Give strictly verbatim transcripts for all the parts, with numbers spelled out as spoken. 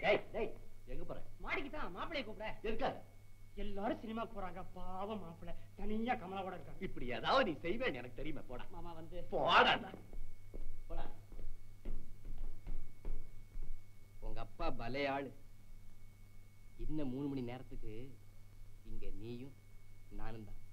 எங்க போற? மாடிக்குதான் மாப்பிள்ளைய கூப்பிட. இருக்காரு. எல்லாரும் சினிமா போறாங்க. பாவம் மாப்பிள்ளை தனியா கமலாவோட இருக்காங்க. இப்படி ஏதாவது நீ செய்வேன்னு எனக்கு தெரியுமா? போடா மாமா வந்து போடா போடா. உங்க அப்பா பலே ஆளு. இன்னும் மூணு மணி நேரத்துக்கு இங்க நீயும் நானும் தான்.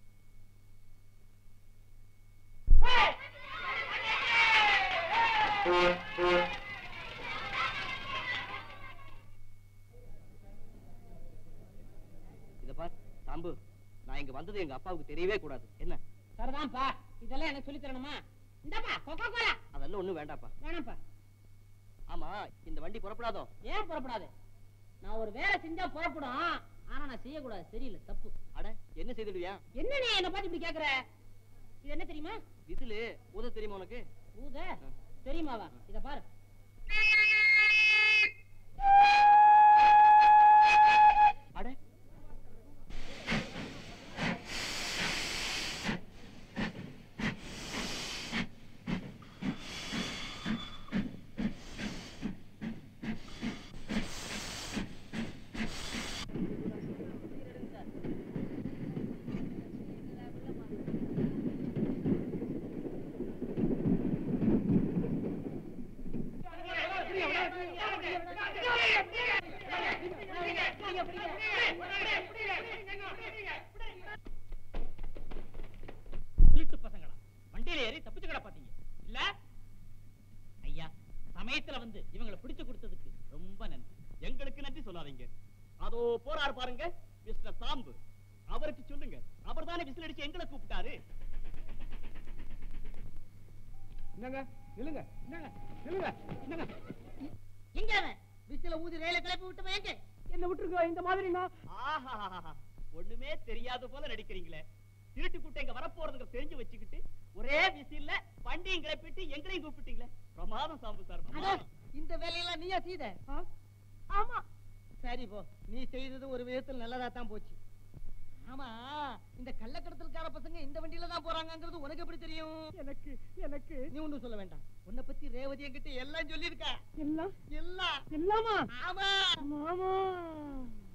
இத பார் சாம்பு, நான் இங்க வந்தது எங்க அப்பாவுக்கு தெரியவே கூடாது. என்ன? சரிதான்ப்பா, இதெல்லாம் எனக்கு சொல்லி தரணுமா? இந்தப்பா கொக்கோ கோலா. அதெல்லாம் ஒண்ணும் வேண்டாப்பா. வேணாம்ப்பா. ஆமா, இந்த வண்டி புறப்படாதோ? ஏன் புறப்படாது? நான் ஒரு வேலை செஞ்சா புறப்படும். ஆனா நான் செய்யக்கூடாது, சரியில்லை, தப்பு. அட, என்ன செய்துடுவியா? என்ன நீ என்ன பார்த்து இப்படி கேக்குற? இது என்ன தெரியுமா? விசிலு ஊத தெரியுமா உனக்கு? ஊத தெரியுமாவா? இத பாரு. அட, திருட்டு பசங்களா வண்டியில ஏறி தப்பிச்சு கிட பாத்தீங்க இல்ல? ஐயா, சமயத்துல வந்து இவங்களை பிடிச்சு கொடுத்ததுக்கு ரொம்ப நன்றி. எங்களுக்கு நன்றி சொல்லாதீங்க. அதோ போறாரு பாருங்க மிஸ்டர் சாம்பு. அவருக்கு சொல்லுங்க, அவர் தானே விசில் அடிச்சு எங்களை கூப்பிட்டாரு. என்னங்க நில்லுங்க, என்னங்க நில்லுங்க, என்னங்க எங்க அவன் விசில ஊதி ரயில கிளப்பி விட்டு எங்க? என்ன விட்டுருங்க இந்த மாதிரிங்க. ஆஹா, ஒண்ணுமே தெரியாத போல நடிக்கிறீங்களே. திருட்டு கூட்டம் எங்க வரப்போறதுங்க தெரிஞ்சு வச்சுக்கிட்டு ஒரே விசில்ல வண்டியும் கிளப்பிட்டு எங்களையும் கூப்பிட்டீங்களே. பிரமாதம் சாம்பு சார். இந்த வேலையெல்லாம் நீயா செய்த? ஆமா. சரி போ, நீ செய்தது ஒரு விதத்தில் நல்லதா தான் போச்சு. ஆமா, இந்த கள்ளக்கடத்தல்கார பசங்க இந்த வண்டியில தான் போறாங்கிறது உனக்கு எப்படி தெரியும்? எனக்கு எனக்கு நீ ஒண்ணும் சொல்ல வேண்டாம். உன்னை பத்தி ரேவதி என்கிட்ட எல்லாம் சொல்லியிருக்கா. எல்லாம் எல்லாம் எல்லாமா? ஆமா மாமா.